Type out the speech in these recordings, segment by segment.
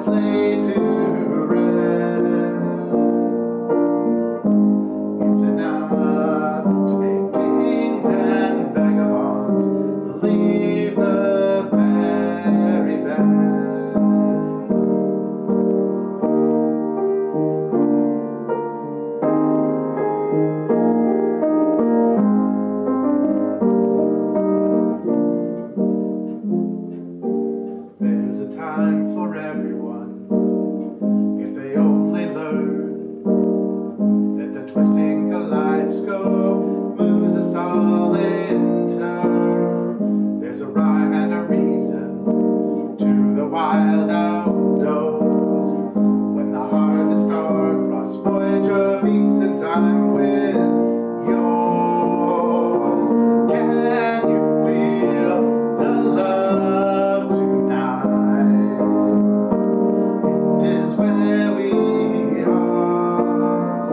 it's laid to rest. It's enough to make kings and vagabonds believe the very best. There's a time for everyone, if they only learn that the twisting kaleidoscope moves us all in turn. There's a rhyme and a reason to the wild outdoors. When the heart of the star-crossed Voyager beats in time with yours, can you feel the love tonight? It is where we are.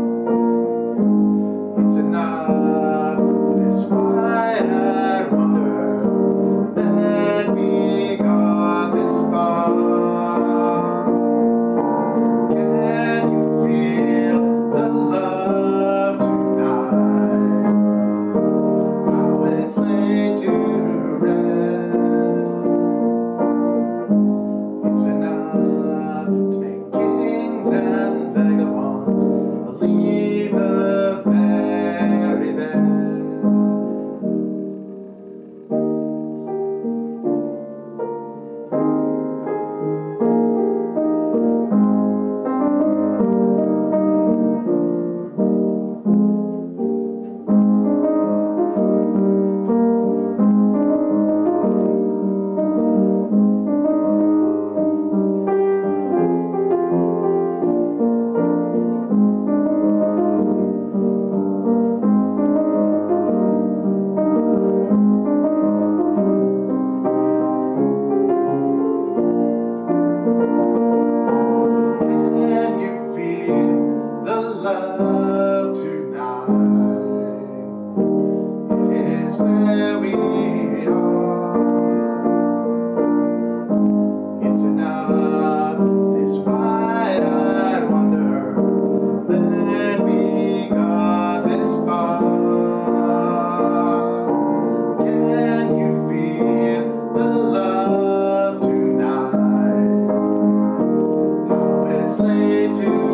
It's enough, this wide-eyed wonder, that we got this far. Can you feel the love tonight? How it's laid to rest. It's enough to make kings and vagabonds believe the very best. Can you feel the love tonight? It is where we are. It's enough, this wide-eyed wonder, that we got this far. Can you feel the love tonight? How it's laid to